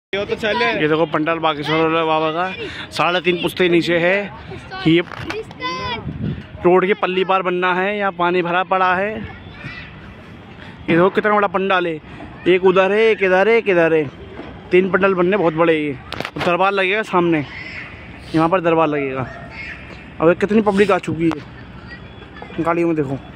तो चले। ये देखो पंडाल बागेश्वर बाबा का 3.5 पुश्ते नीचे है। ये रोड के पल्ली पार बनना है, यहाँ पानी भरा पड़ा है। ये देखो कितना बड़ा पंडाल है, एक उधर है, एक इधर है, एक इधर है। 3 पंडाल बनने बहुत बड़े। ये दरबार लगेगा सामने, यहाँ पर दरबार लगेगा। अब कितनी पब्लिक आ चुकी है गाड़ियों में देखो।